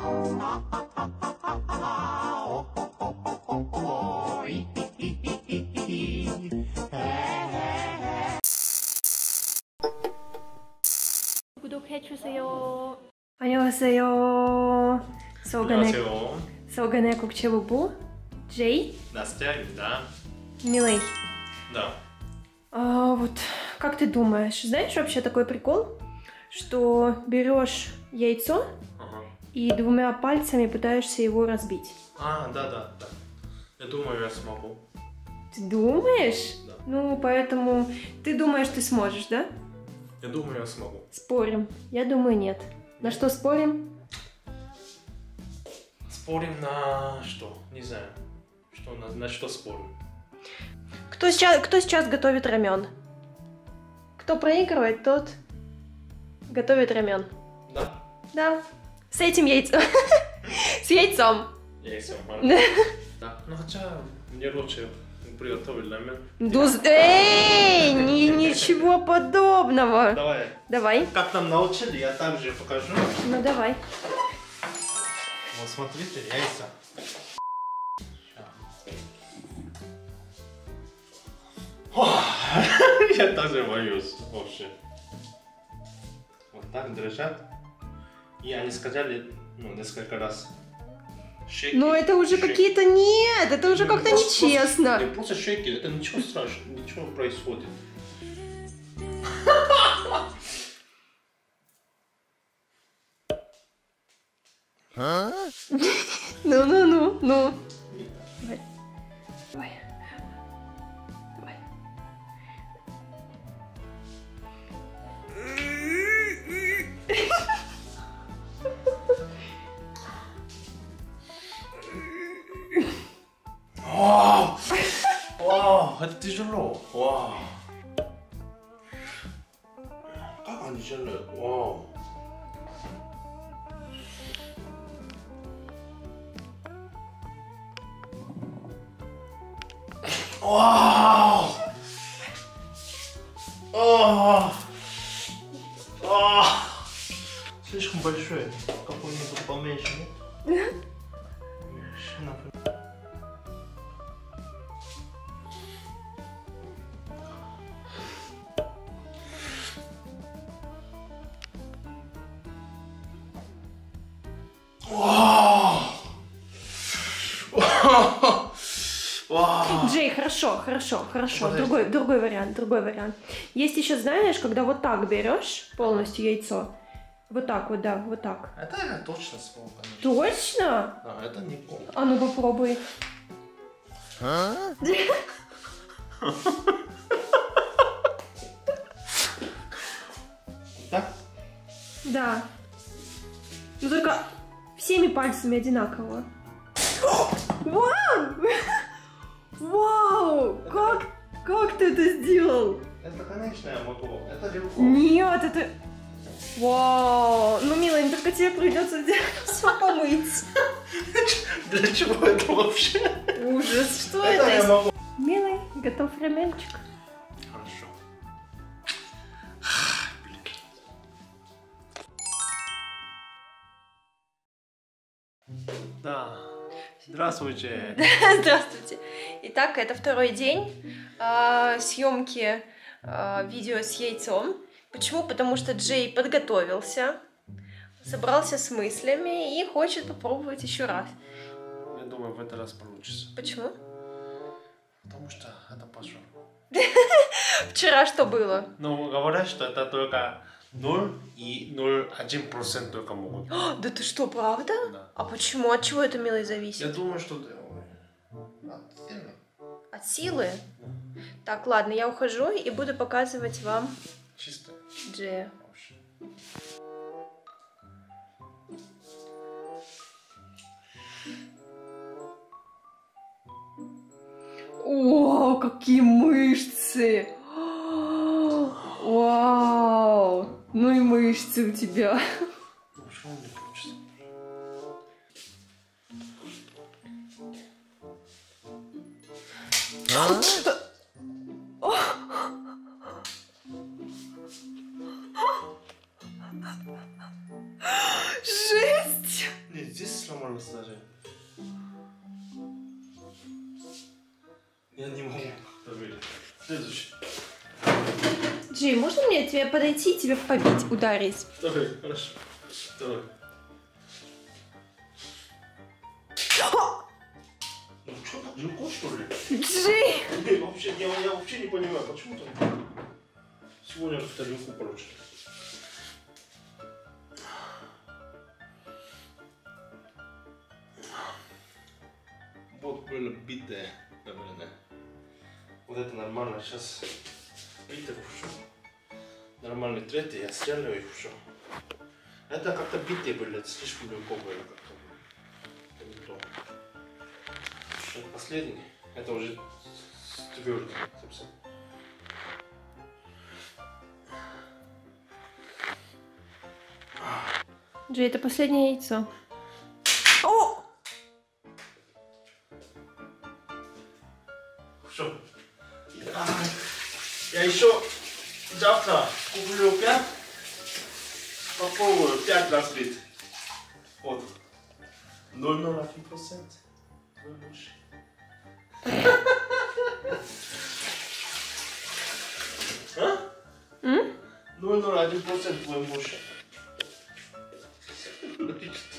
구독해주세요. 안녕하세요. 소간의 국제부부 Джей. Настя, Милый. да. Вот как ты думаешь, знаешь вообще такой прикол, что берешь яйцо и двумя пальцами пытаешься его разбить? Да. Я думаю, я смогу. Ты думаешь? Да. Ну, поэтому ты думаешь, ты сможешь, да? Я думаю, я смогу. Спорим. Я думаю, нет. На что спорим? Спорим на что? Не знаю. На что спорим? Кто сейчас готовит рамен? Кто проигрывает, тот готовит рамен. Да. Да. С этим яйцом. С яйцом. Яйцом. Да. Да. Ну хотя мне лучше приготовить рамен. Эй, ничего подобного. Давай. Давай. Как нам научили, я также покажу. Ну давай. Вот смотрите, яйца. Я даже боюсь вообще. Вот так держат. И они сказали, несколько раз. Шейки, Ну это уже какие-то... Нет, это уже как-то нечестно. Не просто шейки, это ничего страшного, ничего происходит. Ну. Давай. Давай. Давай. Вау, это тяжело. Вау. Как они делают? Вау. Вау. Слишком большой. Какой-нибудь поменьше, нет? Джей, хорошо. Другой вариант. Есть еще, знаешь, когда вот так берешь полностью яйцо. Вот так вот, да, вот так. Это я точно смогу, конечно. Точно? Да, это не помню. А ну попробуй. Так? Да. Ну только всеми пальцами одинаково. Вау! Как ты это сделал? Это, конечно, я могу. Это легко. Нет, это... Вау! Ну, милый, только тебе придется все помыть. Для чего это вообще? Ужас, что Это я это? могу. Милый, готов раменчик. Хорошо. Да. Здравствуйте. Здравствуйте. Итак, это второй день съемки видео с яйцом. Почему? Потому что Джей подготовился, собрался с мыслями и хочет попробовать еще раз. Я думаю, в этот раз получится. Почему? Потому что это позор. Вчера что было? Ну, говорят, что это только 0 и 0,1% только могут. Да ты что, правда? Да. А почему? От чего это, милый, зависит? Я думаю, что... От сильно. От силы? Так, ладно, я ухожу и буду показывать вам Чисто. Джея. О, какие мышцы! Вау! Ну и мышцы у тебя. Ну, что мне хочется? Жесть! Не, здесь сломалась даже. Я не могу доверить. Следующий. Джей, можно мне тебе подойти и тебя побить, ударить? Давай, хорошо. Давай. Ну что, далеко что ли? Джей! Я вообще не понимаю, почему там сегодня далеко получилось. Вот было битое, наверное. Вот это нормально, сейчас битое кушу. Нормальный третий, я стреляю и кушу. Это как-то битые были, это слишком легко было как-то. Это не то. Это последний, это уже твердый совсем. Джей, это последнее яйцо. О! Все. Я еще завтра куплю 5. Попробую 5 разбить. Вот. 0,01%. А? 0,01% твой муж.